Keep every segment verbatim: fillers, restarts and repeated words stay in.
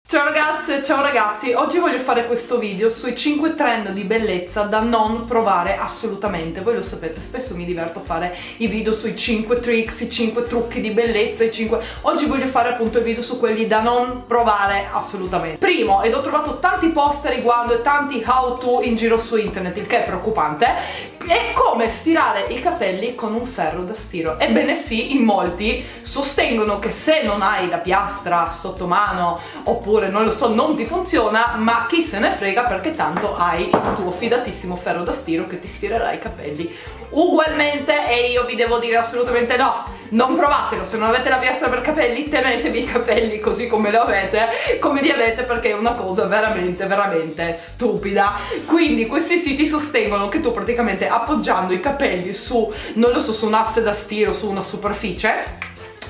Ciao ragazze, ciao ragazzi, oggi voglio fare questo video sui cinque trend di bellezza da non provare assolutamente. Voi lo sapete, spesso mi diverto a fare i video sui cinque tricks, i cinque trucchi di bellezza, i cinque... Oggi voglio fare appunto il video su quelli da non provare assolutamente. Primo, ed ho trovato tanti post a riguardo e tanti how to in giro su internet, il che è preoccupante, è come stirare i capelli con un ferro da stiro. Ebbene sì, in molti sostengono che se non hai la piastra sotto mano oppure non lo so, non ti funziona, ma chi se ne frega perché tanto hai il tuo fidatissimo ferro da stiro che ti stirerà i capelli ugualmente. E io vi devo dire assolutamente no, non provatelo. Se non avete la piastra per capelli, tenetevi i capelli così come li avete, come li avete, perché è una cosa veramente veramente stupida. Quindi questi siti sostengono che tu praticamente appoggiando i capelli su, non lo so, su un asse da stiro, su una superficie,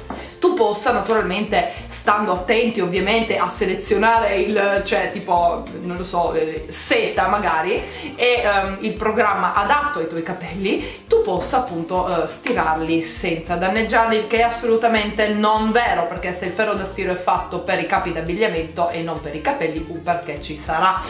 tu possa, naturalmente stando attenti ovviamente a selezionare il, cioè tipo, non lo so, seta magari, e um, il programma adatto ai tuoi capelli, tu possa appunto uh, stirarli senza danneggiarli, il che è assolutamente non vero, perché se il ferro da stiro è fatto per i capi d'abbigliamento e non per i capelli, un perché ci sarà.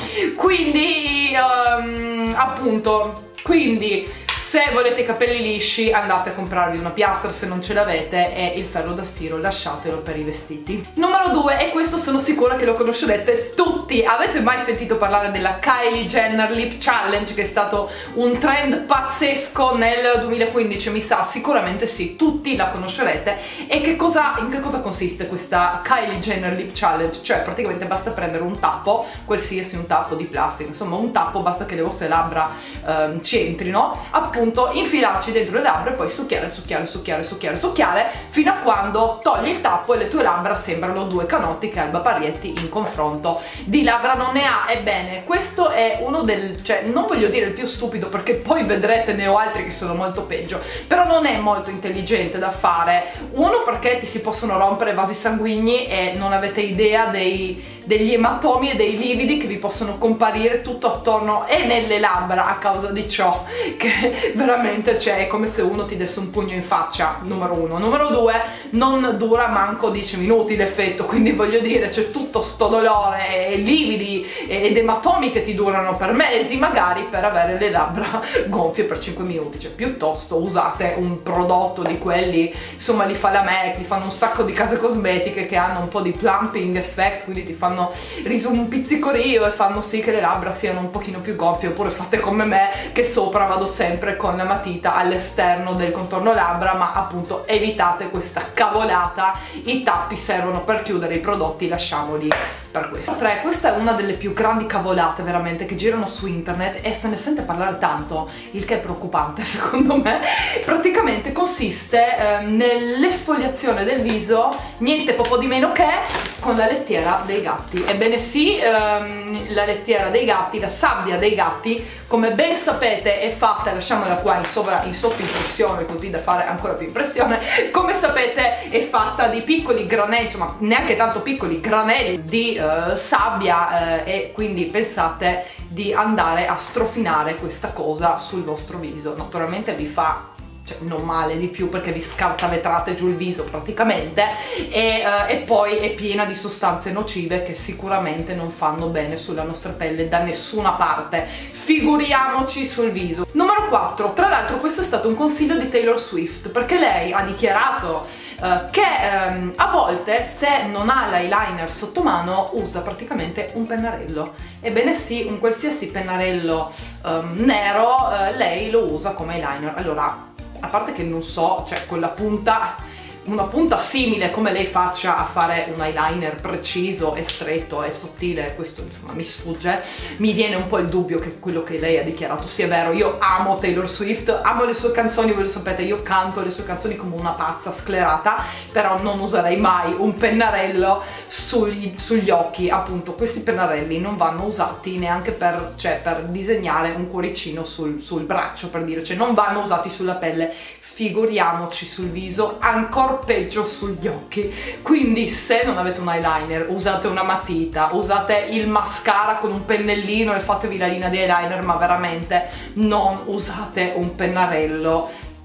Quindi um, appunto, quindi se volete i capelli lisci andate a comprarvi una piastra se non ce l'avete, e il ferro da stiro lasciatelo per i vestiti. Numero due, e questo sono sicura che lo conoscerete tutti. Avete mai sentito parlare della Kylie Jenner Lip Challenge, che è stato un trend pazzesco nel duemilaquindici, mi sa? Sicuramente sì, tutti la conoscerete. E che cosa, in che cosa consiste questa Kylie Jenner Lip Challenge? Cioè praticamente basta prendere un tappo, qualsiasi, un tappo di plastica, insomma un tappo, basta che le vostre labbra ehm, ci entrino, appunto infilarci dentro le labbra e poi succhiare, succhiare, succhiare, succhiare, succhiare fino a quando togli il tappo e le tue labbra sembrano due canotti che Alba Parietti in confronto di labbra non ne ha. Ebbene, questo è uno del, cioè non voglio dire il più stupido, perché poi vedrete ne ho altri che sono molto peggio, però non è molto intelligente da fare. Uno, perché ti si possono rompere vasi sanguigni e non avete idea dei degli ematomi e dei lividi che vi possono comparire tutto attorno e nelle labbra a causa di ciò, che veramente, cioè, è come se uno ti desse un pugno in faccia, numero uno. Numero due, non dura manco dieci minuti l'effetto, quindi voglio dire, c'è tutto sto dolore e lividi ed ematomi che ti durano per mesi magari per avere le labbra gonfie per cinque minuti. Cioè piuttosto usate un prodotto di quelli, insomma li fa la M A C, li fanno un sacco di case cosmetiche che hanno un po' di plumping effect, quindi ti fanno riso un pizzicorio e fanno sì che le labbra siano un pochino più gonfie. Oppure fate come me, che sopra vado sempre con la matita all'esterno del contorno labbra, ma appunto evitate questa cavolata. I tappi servono per chiudere i prodotti, lasciamoli per questo. tre. Questa è una delle più grandi cavolate veramente che girano su internet e se ne sente parlare tanto, il che è preoccupante secondo me. Praticamente consiste eh, nell'esfoliazione del viso, niente poco di meno che con la lettiera dei gatti. Ebbene sì, ehm, la lettiera dei gatti, la sabbia dei gatti, come ben sapete è fatta, lasciamola qua in, sovra, in sotto impressione così da fare ancora più impressione, come sapete è fatta di piccoli granelli, insomma neanche tanto piccoli, granelli di eh, sabbia, eh, e quindi pensate di andare a strofinare questa cosa sul vostro viso. Naturalmente vi fa, cioè, non male di più, perché vi scartavetrate giù il viso praticamente, e, uh, e poi è piena di sostanze nocive che sicuramente non fanno bene sulla nostra pelle da nessuna parte, figuriamoci sul viso. Numero quattro, tra l'altro questo è stato un consiglio di Taylor Swift, perché lei ha dichiarato uh, che um, a volte se non ha l'eyeliner sotto mano usa praticamente un pennarello. Ebbene sì, un qualsiasi pennarello um, nero uh, lei lo usa come eyeliner. Allora, a parte che non so, cioè quella punta, una punta simile come lei faccia a fare un eyeliner preciso e stretto e sottile, questo insomma mi sfugge, mi viene un po' il dubbio che quello che lei ha dichiarato sia vero. Io amo Taylor Swift, amo le sue canzoni, voi lo sapete, io canto le sue canzoni come una pazza sclerata, però non userei mai un pennarello sugli, sugli occhi. Appunto questi pennarelli non vanno usati neanche per, cioè, per disegnare un cuoricino sul, sul braccio, per dire, cioè non vanno usati sulla pelle, figuriamoci sul viso, ancora peggio sugli occhi. Quindi se non avete un eyeliner usate una matita, usate il mascara con un pennellino e fatevi la linea di eyeliner, ma veramente non usate un pennarello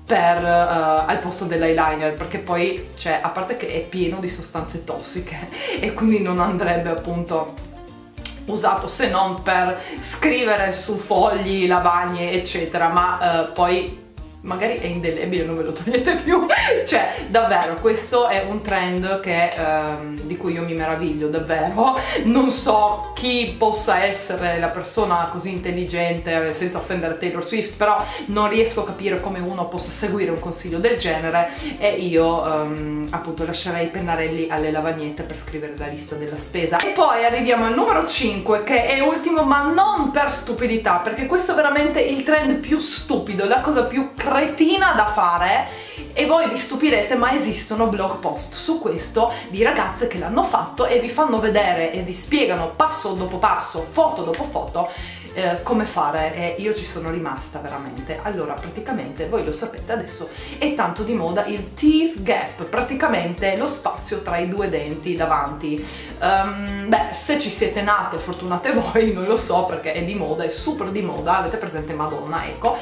per uh, al posto dell'eyeliner, perché poi, cioè, a parte che è pieno di sostanze tossiche e quindi non andrebbe appunto usato se non per scrivere su fogli, lavagne eccetera, ma uh, poi magari è indelebile, non ve lo togliete più. Cioè, davvero, questo è un trend che, ehm, di cui io mi meraviglio, davvero. Non so chi possa essere la persona così intelligente, senza offendere Taylor Swift, però non riesco a capire come uno possa seguire un consiglio del genere, e io ehm, appunto lascerei i pennarelli alle lavagnette per scrivere la lista della spesa. E poi arriviamo al numero cinque, che è ultimo, ma non per stupidità, perché questo è veramente il trend più stupido, la cosa più cretina da fare, e voi vi stupirete, ma esistono blog post su questo di ragazze che l'hanno fatto e vi fanno vedere e vi spiegano passo dopo passo, foto dopo foto, eh, come fare, e io ci sono rimasta veramente. Allora, praticamente, voi lo sapete, adesso è tanto di moda il teeth gap, praticamente lo spazio tra i due denti davanti. Um, beh, se ci siete nate, fortunate voi, non lo so, perché è di moda, è super di moda, avete presente Madonna, ecco.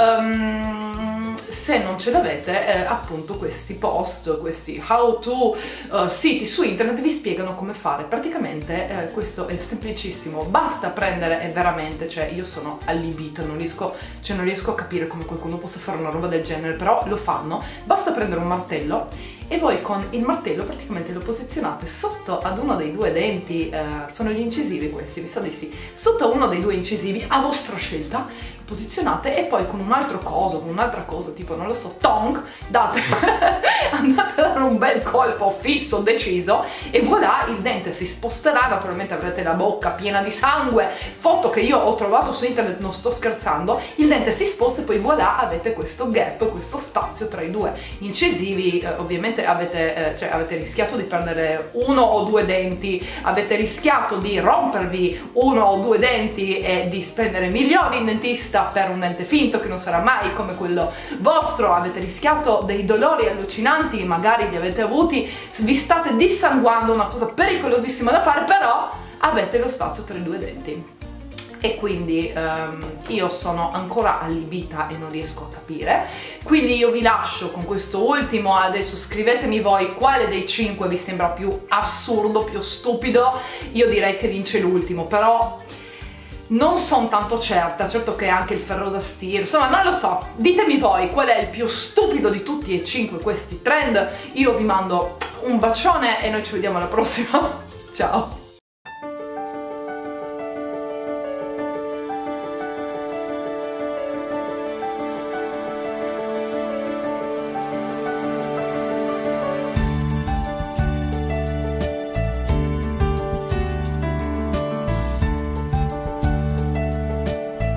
Um, se non ce l'avete, eh, appunto questi post, questi how to uh, siti su internet vi spiegano come fare. Praticamente eh, questo è semplicissimo, basta prendere, è veramente, cioè io sono allibita, non riesco, cioè non riesco a capire come qualcuno possa fare una roba del genere, però lo fanno. Basta prendere un martello e voi con il martello praticamente lo posizionate sotto ad uno dei due denti, eh, sono gli incisivi questi, vi sa di sì, sotto uno dei due incisivi a vostra scelta, lo posizionate, e poi con un altro coso, con un'altra cosa, tipo non lo so, tong, date, andate a dare un bel colpo fisso, deciso, e voilà, il dente si sposterà, naturalmente avrete la bocca piena di sangue, foto che io ho trovato su internet, non sto scherzando, il dente si sposta e poi voilà, avete questo gap, questo spazio tra i due incisivi. eh, ovviamente avete, eh, cioè, avete rischiato di perdere uno o due denti, avete rischiato di rompervi uno o due denti e di spendere milioni in dentista per un dente finto che non sarà mai come quello vostro, avete rischiato dei dolori allucinanti, magari li avete avuti, vi state dissanguando, una cosa pericolosissima da fare, però avete lo spazio tra i due denti. E quindi um, io sono ancora allibita e non riesco a capire, quindi io vi lascio con questo ultimo. Adesso scrivetemi voi quale dei cinque vi sembra più assurdo, più stupido. Io direi che vince l'ultimo, però non sono tanto certa, certo che anche il ferro da stiro, insomma non lo so, ditemi voi qual è il più stupido di tutti e cinque questi trend. Io vi mando un bacione e noi ci vediamo alla prossima, ciao!